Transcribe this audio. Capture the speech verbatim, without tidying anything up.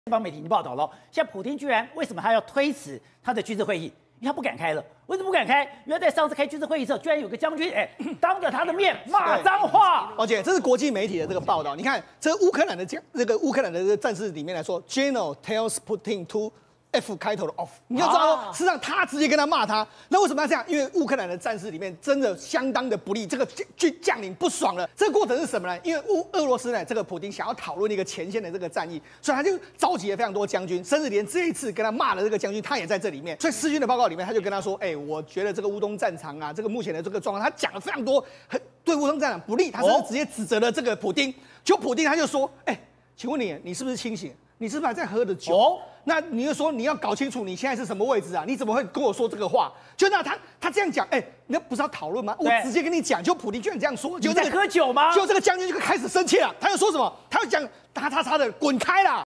西方媒体已经报道了，现在普丁居然为什么他要推迟他的军事会议？因为他不敢开了。为什么不敢开？原来在上次开军事会议的时候，居然有个将军哎，当着他的面骂脏话。 而且这是国际媒体的这个报道，你看，这乌克兰的这这个乌克兰的这个战士里面来说 ，General tells Putin to F 开头的 off， 你就知道说，实际上他直接跟他骂他。那为什么要这样？因为乌克兰的战士里面真的相当的不利，这个军将领不爽了。这个过程是什么呢？因为乌俄罗斯呢，这个普丁想要讨论一个前线的这个战役，所以他就召集了非常多将军，甚至连这一次跟他骂的这个将军，他也在这里面。所以施军的报告里面，他就跟他说：“哎、欸，我觉得这个乌东战场啊，这个目前的这个状况，他讲了非常多，很对乌东战场不利，他甚至直接指责了这个普丁。就普丁他就说：‘哎、欸，请问你，你是不是清醒？’你是不是还在喝的酒？哦、那你就说你要搞清楚你现在是什么位置啊？你怎么会跟我说这个话？就那他他这样讲，哎、欸，那不是要讨论吗？我直接跟你讲，就普丁居然这样说，就你在喝酒吗？ 就这个将军就开始生气了，他又说什么？他又讲他他他的滚开啦！